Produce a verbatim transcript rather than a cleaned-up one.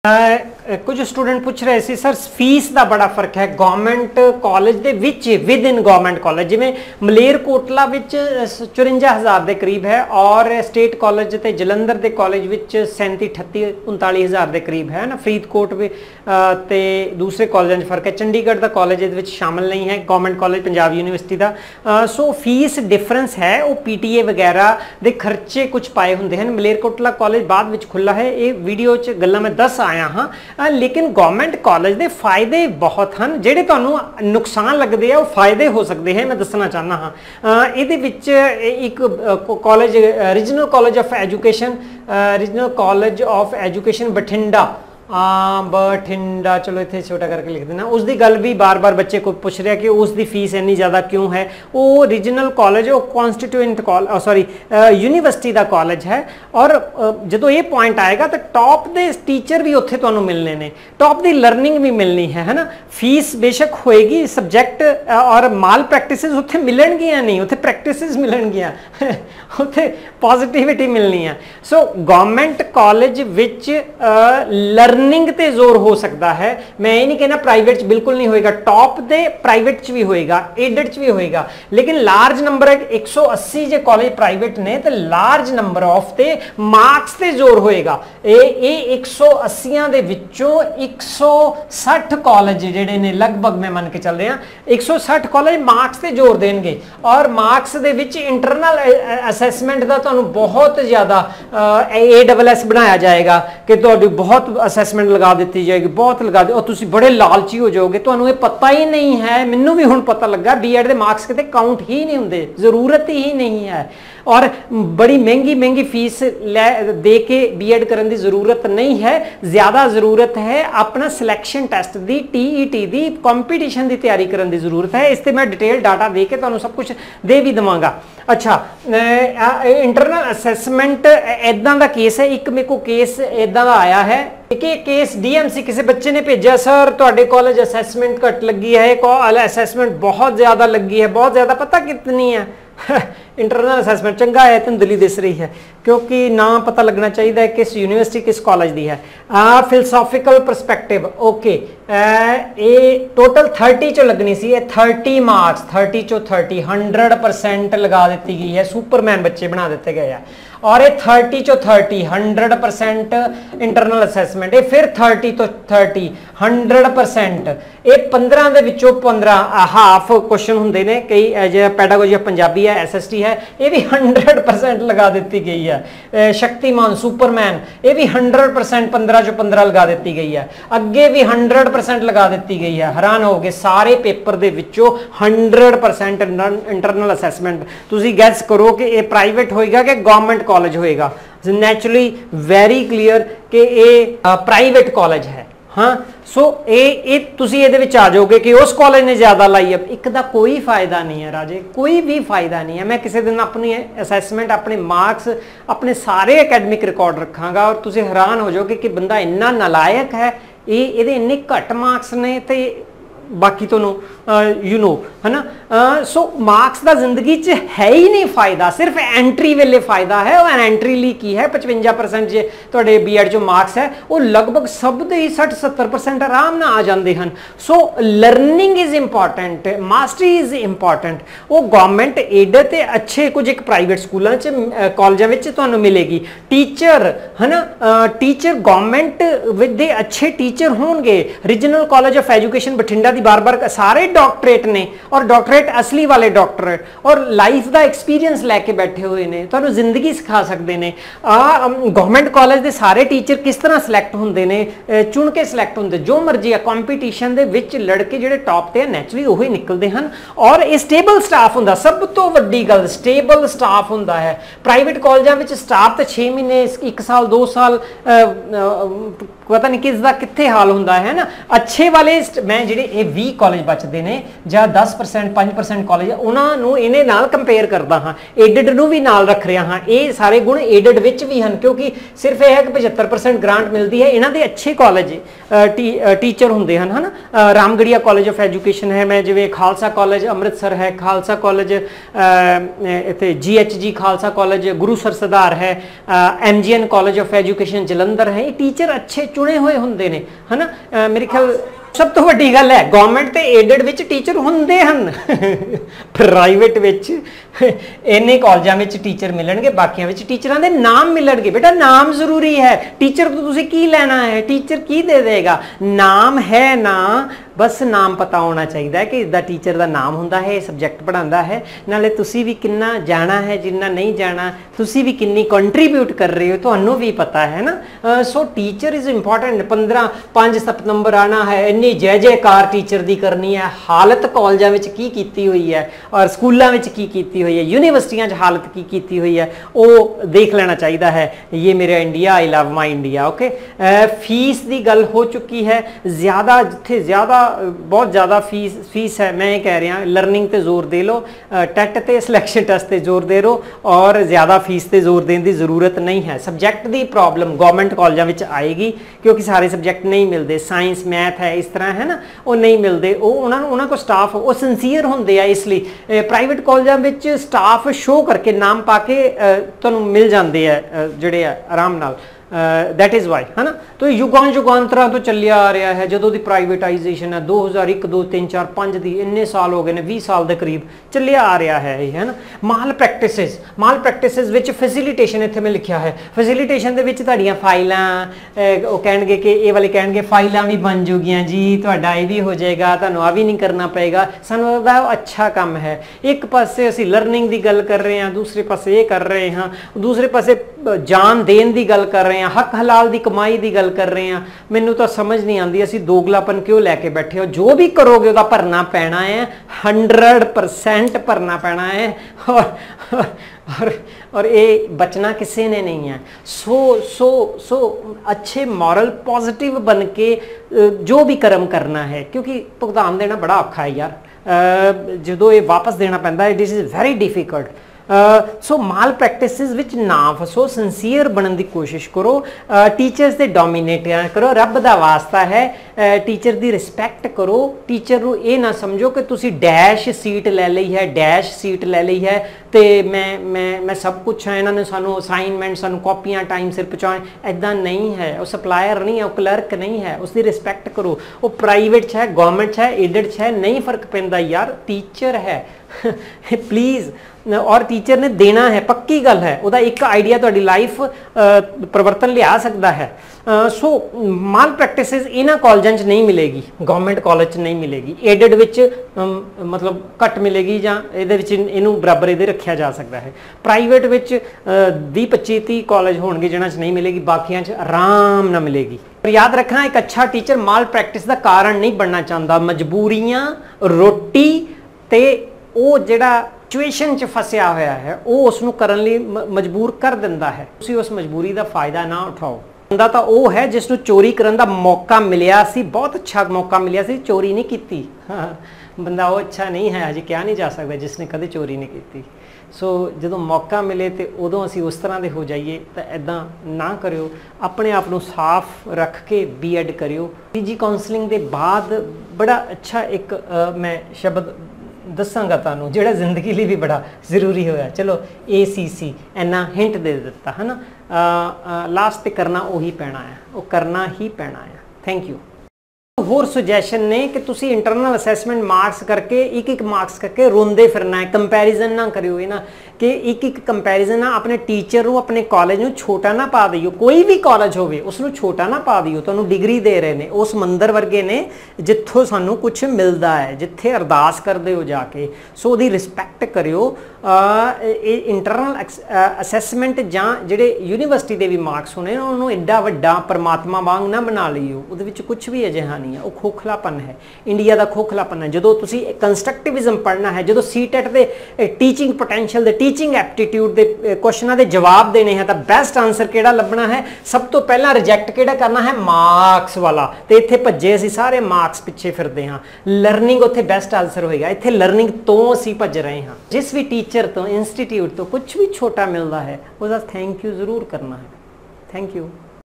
Uh, कुछ student पूछ रहे सी सर फीस का बड़ा फर्क है गवर्नमेंट कॉलेज दे विच विद इन गवर्नमेंट कॉलेज जिमें मलेरकोटला विच चुरंजा हज़ार के करीब है और स्टेट कॉलेज ते जलंधर के कॉलेज विच सैंती अठत्ती उनताली हज़ार के करीब है ना। फरीदकोट भी ते दूसरे कॉलेजों में फर्क है। चंडीगढ़ का कॉलेज ये शामिल नहीं है गवर्नमेंट कॉलेज पंजाब यूनिवर्सिटी का। सो फीस डिफरेंस है वो पी टी ए वगैरह के खर्चे कुछ पाए होंगे हैं। मलेरकोटला कॉलेज बाद में खुला है ये वीडियो च गल्लां मैं दस आया हाँ, लेकिन गवर्नमेंट कॉलेज के फायदे बहुत हैं जिहड़े तुहानूं नुकसान लगते हैं वो फायदे हो सकते हैं मैं दसना चाहना हाँ। ये एक college regional college of education regional college of education Bathinda हाँ बठिंडा चलो इतने छोटा करके लिख देना। उसकी गल भी बार बार बच्चे को पूछ रहे कि उसकी फीस इन्नी ज़्यादा क्यों है। वो रीजनल कॉलेज वो कॉन्स्टिट्यूएंट कॉलेज सॉरी यूनिवर्सिटी का कॉलेज है और जो ये पॉइंट आएगा तो टॉप के टीचर भी उत्थे तुहानूं मिलने ने, टॉप की लर्निंग भी मिलनी है है ना। फीस बेशक होएगी सब्जैक्ट और माल प्रैक्टिस उत्थे मिलणगियां नहीं, उत्थे प्रैक्टिस मिलणगियां उत्थे पॉजिटिविटी मिलनी है। सो गवर्नमेंट कॉलेज विच लर्निंग ते जोर हो सकता है। मैं ये नहीं कहना प्राइवेट च बिल्कुल नहीं होएगा, टॉप दे प्राइवेट च भी होएगा, एडेड च भी होएगा, लेकिन लार्ज नंबर है एक सौ अस्सी जे कॉलेज प्राइवेट ने तो लार्ज नंबर ऑफ ते मार्क्स ते जोर होएगा। ए ए एक सौ अस्सियां दे विचों एक सौ साठ कॉलेज जिहड़े ने लगभग मैं मान के चल रहा एक सौ साठ कॉलेज मार्क्स ते जोर देंगे और मार्क्स दे विच इंटरनल असैसमेंट का तुहानूं बहुत ज़्यादा ए डबल एस बनाया जाएगा कि तुहाडी बहुत असैसमेंट लगा दी जाएगी, बहुत लगा दी और तुसी बड़े लालची हो जाओगे। तुहानूं ये पता ही नहीं है, मैनू भी हुण पता लगा बी एड के मार्क्स किते काउंट ही नहीं होंदे, जरूरत ही नहीं है और बड़ी महंगी महंगी फीस ले दे के बी एड करने की जरूरत नहीं है। ज़्यादा जरूरत है अपना सिलेक्शन टेस्ट की टी ई टी की कॉम्पीटिशन की तैयारी करने की जरूरत है। इससे मैं डिटेल डाटा दे के तुहानूं सब कुछ दे भी देवांगा। अच्छा इंटरनल असैसमेंट इदां दा केस है, एक मेरे को केस इदां दा आया है कि केस डी एम सी किसी बच्चे ने भेजा सर तुहाडे कॉलेज असैसमेंट घट लगी है, असैसमेंट बहुत ज़्यादा लगी है, बहुत ज़्यादा पता कितनी है इंटरनल असैसमेंट चंगा है धुंधली दिस रही है क्योंकि ना पता लगना चाहिए है किस यूनिवर्सिटी किस कॉलेज की है। फिलोसॉफिकल परस्पैक्टिव ओके ये टोटल थर्टी चो लगनी सी, थर्टी मार्क्स थर्टी चो थर्टी हंड्रड परसेंट लगा दी गई है, सुपरमैन बच्चे बना दिते गए हैं और ये थर्टी चो thirty hundred percent internal assessment, ये फिर थर्टी तो थर्टी हंड्रड परसेंट, ये पंद्रह के विचों पंद्रह हाफ क्वेश्चन होंगे ने कई जो पैडागोजी ऑफ पंजाबी है एस एस टी है ये भी हंड्रड परसेंट लगा दी गई है। शक्तिमान सुपरमैन ये भी हंड्रड परसेंट पंद्रह चो पंद्रह लगा दी गई है, अगे भी हंड्रड परसेंट लगा दी गई है। हैरान हो गए सारे पेपर के विचों हंड्रड परसेंट इंटरनल असैसमेंट। तुसी गैस करो कि ये प्राइवेट होएगा कि गवर्नमेंट कॉलेज होएगा। नेचुरली वेरी क्लीयर कि ये प्राइवेट कॉलेज है हाँ। सो ये तुसी ये विच आ जाओगे कि उस कॉलेज ने ज़्यादा लाई है, एक दा कोई फायदा नहीं है राजे, कोई भी फायदा नहीं है। मैं किसी दिन अपनी असैसमेंट अपने मार्क्स अपने सारे अकैडमिक रिकॉर्ड रखांगा और तुसी हैरान हो जाओगे कि बंदा इन्ना नालायक है, ये इहदे इन्ने घट मार्क्स ने ते बाकी तो यू नो है ना। सो मार्क्स का जिंदगी च है ही नहीं फायदा, सिर्फ एंट्री वेले फायदा है और एंट्री ली की है पचवंजा परसेंट जो थोड़े बी एड जो मार्क्स है वो लगभग सब दे ही सठ सत्तर परसेंट आराम ना आ जाते हैं। So learning is important, mastery is important. वो गवर्नमेंट एडेड ते अच्छे कुछ एक प्राइवेट स्कूलों कॉलेजों में तुहानूं मिलेगी टीचर है ना, टीचर गवर्नमेंट दे अच्छे टीचर होंगे। Regional college of education Bathinda दी बार बार सारे डॉक्टरेट ने और डॉक्टरेट असली वाले डॉक्टरेट और लाइफ का एक्सपीरियंस लैके बैठे हुए ने, तो जिंदगी सिखा सकते हैं। गवर्नमेंट कॉलेज के सारे टीचर किस तरह सिलैक्ट होंगे ने, चुन के सिलैक्ट होंगे जो मर्जी है, कॉम्पीटिशन के विच लड़के जो टॉप ते नैचुरली वही निकलते हैं और ये स्टेबल स्टाफ होंगे। सब तो वड्डी गल स्टेबल स्टाफ होंदा है। प्राइवेट कॉलेजों में स्टाफ तो छे महीने एक साल दो साल पता नहीं किसका कितने हाल होंदा है ना। अच्छे वाले मैं जिहड़े भी कॉलेज बचते हैं ਜਾਂ दस परसेंट पाँच परसेंट कॉलेज उन्होंने इन्हें नाल कंपेयर करता हाँ, एडिड नूं भी नाल रख रहा हाँ। ये सारे गुण एडिड विच भी हैं क्योंकि सिर्फ यह है कि पचहत्तर परसेंट ग्रांट मिलती है। इन्हों के अच्छे कॉलेज टी टीचर होंगे हैं है ना। रामगढ़िया कॉलेज ऑफ एजुकेशन है, मैं जिवें खालसा कॉलेज अमृतसर है, खालसा कॉलेज इत्थे G H G Khalsa college Gurusar Sudhar है, M G N college of education Jalandhar है। ये टीचर अच्छे ਚੁਣੇ ਹੋਏ ਹੁੰਦੇ ਨੇ ਹਨਾ। ਮੇਰੇ ਖਿਆਲ ਸਭ ਤੋਂ ਵੱਡੀ ਗੱਲ ਹੈ ਗਵਰਨਮੈਂਟ ਤੇ ਏਡਡ ਵਿੱਚ ਟੀਚਰ ਹੁੰਦੇ ਹਨ, ਪ੍ਰਾਈਵੇਟ ਵਿੱਚ ਇੰਨੇ ਕਾਲਜਾਂ ਵਿੱਚ ਟੀਚਰ ਮਿਲਣਗੇ, ਬਾਕੀਆਂ ਵਿੱਚ ਟੀਚਰਾਂ ਦੇ ਨਾਮ ਮਿਲਣਗੇ। ਬੇਟਾ ਨਾਮ ਜ਼ਰੂਰੀ ਹੈ, ਟੀਚਰ ਤੋਂ ਤੁਸੀਂ ਕੀ ਲੈਣਾ ਹੈ, ਟੀਚਰ ਕੀ ਦੇ ਦੇਗਾ, ਨਾਮ ਹੈ ਨਾ, ਬਸ ਨਾਮ ਪਤਾ ਹੋਣਾ ਚਾਹੀਦਾ ਹੈ ਕਿ ਇਸਦਾ ਟੀਚਰ ਦਾ ਨਾਮ ਹੁੰਦਾ ਹੈ, ਸਬਜੈਕਟ ਪੜ੍ਹਾਉਂਦਾ ਹੈ, ਨਾਲੇ ਤੁਸੀਂ ਵੀ ਕਿੰਨਾ ਜਾਣਾ ਹੈ, ਜਿੰਨਾ ਨਹੀਂ ਜਾਣਾ, ਤੁਸੀਂ ਵੀ ਕਿੰਨੀ ਕੰਟਰੀਬਿਊਟ ਕਰ ਰਹੇ ਹੋ ਤੁਹਾਨੂੰ ਵੀ ਪਤਾ ਹੈ ਨਾ। So teacher is important. ਪੰਦਰਾਂ ਪੰਜ ਸਤੰਬਰ ਆਣਾ ਹੈ, ਇੰਨੀ ਜੈ ਜੈਕਾਰ ਟੀਚਰ ਦੀ ਕਰਨੀ ਹੈ, ਹਾਲਤ ਕਾਲਜਾਂ ਵਿੱਚ ਕੀ ਕੀਤੀ ਹੋਈ ਹੈ ਔਰ ਸਕੂਲਾਂ ਵਿੱਚ ਕੀ ਕੀਤੀ ਹੋਈ ਹੈ, ਯੂਨੀਵਰਸਿਟੀਆਂ 'ਚ ਹਾਲਤ ਕੀ ਕੀਤੀ ਹੋਈ ਹੈ, ਉਹ ਦੇਖ ਲੈਣਾ ਚਾਹੀਦਾ ਹੈ। ਇਹ ਮੇਰਾ India, I love my India. Okay, fees ਦੀ ਗੱਲ ਹੋ ਚੁੱਕੀ ਹੈ, ਜ਼ਿਆਦਾ ਜਿੱਥੇ ਜ਼ਿਆਦਾ बहुत ज़्यादा फीस फीस है, मैं ये कह रहा लर्निंग ते जोर दे लो, टैट ते सिलेक्शन टेस्ट ते जोर दे लो और ज़्यादा फीस ते जोर देने की ज़रूरत नहीं है। सब्जैक्ट की प्रॉब्लम गवर्नमेंट कॉलेजों में आएगी क्योंकि सारे सब्जैक्ट नहीं मिलते, साइंस मैथ है इस तरह है ना, वो नहीं मिलते, उन्होंने को स्टाफ वो सिंसीयर होंगे आ, इसलिए प्राइवेट कॉलेजों में स्टाफ शो करके नाम पा के तुहानूं मिल जाते हैं जोड़े आराम नाल, दैट इज़ वाई है ना। तो युगां युगांतरा तो चलिया आ रहा है, जो दी प्राइवेटाइजेशन है दो हज़ार एक दो तीन चार पाँच दी इन्ने साल हो गए ने, बीस साल के करीब चलिया आ रहा है है ना। माल प्रैक्टिसेस माल प्रैक्टिसेस विच फैसिलिटेशन इत्थे में लिखा है, फैसिलिटेशन दे विच तुहाडीआं फाइलां वो कहणगे कि ये वाले कहणगे फाइलां भी बन जूगियां जी, तुहाडा ये भी हो जाएगा, तुहानूं आ भी नहीं करना पेगा। सानूं लगदा अच्छा काम है, एक पासे असीं लर्निंग की गल कर रहे हैं, दूसरे पासे ये कर रहे हैं, दूसरे पासे जान देन की गल कर रहे हैं, हक हलाल की कमाई की गल कर रहे हैं। मैनू तो समझ नहीं आती असी दोगलापन क्यों लैके बैठे हो, जो भी करोगे वह भरना पैना है, हंड्रड परसेंट भरना पैना है और और और ये बचना किसी ने नहीं है। सो सो सो अच्छे मॉरल पॉजिटिव बन के जो भी कर्म करना है, क्योंकि भुगतान देना बड़ा औखा है यार, जो ये वापस देना पैंदा है, this is very difficult. So malpractices विच ना फसो, सिंसीयर बनने की कोशिश करो, टीचर्स से डोमीनेट करो, रब दा वास्ता है टीचर की रिस्पैक्ट करो। टीचर नूं ये ना समझो कि तुसी डैश सीट ले ली है, डैश सीट ले ली है तो मैं मैं मैं सब कुछ है, इन्होंने सानू असाइनमेंट सानू कॉपियां टाइम सिर पहुँचाएं, इदा नहीं है। वो सप्लायर नहीं है, वो क्लर्क नहीं है, उसकी रिस्पैक्ट करो। वो प्राइवेट है, गवर्नमेंट है, एडड है, नहीं फर्क पैंदा यार, टीचर है प्लीज़। और टीचर ने देना है, पक्की गल है, वह एक आइडिया तुहाडी लाइफ परिवर्तन लिया सकता है। सो माल प्रैक्टिसिस इन्हां कॉलेजां च नहीं मिलेगी, गवर्नमेंट कॉलेज च नहीं मिलेगी, एडड विच मतलब घट मिलेगी जां इहदे विच इहनूं बराबर इहदे रखिया जा सकता है। प्राइवेट विच बीस पच्ची तीस कॉलेज होणगे जिन्हां च नहीं मिलेगी, बाकियां च आराम नाल मिलेगी। पर याद रखना, एक अच्छा टीचर माल प्रैक्टिस का कारण नहीं बनना चाहता, मजबूरियां, रोटी ते वो जिहड़ा सिचुएशन च फसिया होया है वो उसनूं करन लई मजबूर कर दिंदा है। तुसीं उस मजबूरी का फायदा ना उठाओ। बंदा तो वो है जिसनूं चोरी करन दा मौका मिलिया सी, बहुत अच्छा मौका मिलिया सी, चोरी नहीं की। हाँ, बंदा वो अच्छा नहीं है, अजे क्या नहीं जा सकता जिसने कदे चोरी नहीं की। सो जो मौका मिले तो उदों असीं उस तरह के हो जाइए, तो इदां ना करियो, अपने आप को साफ रख के बी एड करियो। पीजी काउंसलिंग के बाद बड़ा अच्छा एक आ, मैं शब्द दसांगा तुहानूं जिहड़ा जिंदगी लिए भी बड़ा जरूरी होया। चलो ए सी सी इन्ना हिंट दे दिता है ना, लास्ट पे करना उही पैना है, वो करना ही पैना है। Thank you. होर सुजैशन ने कि तुसी इंटरनल असैसमेंट मार्क्स करके एक एक मार्क्स करके रोंदे फिरना है, कंपैरिजन ना करियो ये ना कि एक एक कंपैरिजन ना अपने टीचर नूं अपने कॉलेज नूं छोटा ना पा दियो। कोई भी कॉलेज होवे उसनूं छोटा ना पा दियो। तुहानूं डिग्री दे रहे ने, उस मंदिर वर्गे ने जिथों सानूं कुछ मिलदा है, जिथे अरदास करदे हो जाके। सो उहदी रिस्पैक्ट करियो। इंटरनल असैसमेंट जां जिहड़े यूनीवर्सिटी दे भी मार्क्स होने उन्होंने एडा वड्डा परमात्मा वांग ना बना लियो, उहदे विच कुछ भी अजिहा नहीं है, वो खोखलापन है, इंडिया का खोखलापन है। जो तुसी कंस्ट्रक्टिविज्म पढ़ना है, जो सी टैट दे टीचिंग पोटैंशियल दे टीचिंग एप्टीट्यूड के क्वेश्चनों के जवाब देने हैं, तो बेस्ट आंसर किहड़ा लभना है, सब तो पहला रिजैक्ट किहड़ा करना है, मार्क्स वाला। तो इत्थे भज्जे असीं सारे मार्क्स पिछे फिरदे हाँ, लर्निंग उत्थे बेस्ट आंसर होएगा। इत्थे लर्निंग तो असीं भज रहे हाँ। जिस भी टीचर तो इंस्टीट्यूट तो कुछ भी छोटा मिलता है उसका थैंक यू जरूर करना है। Thank you.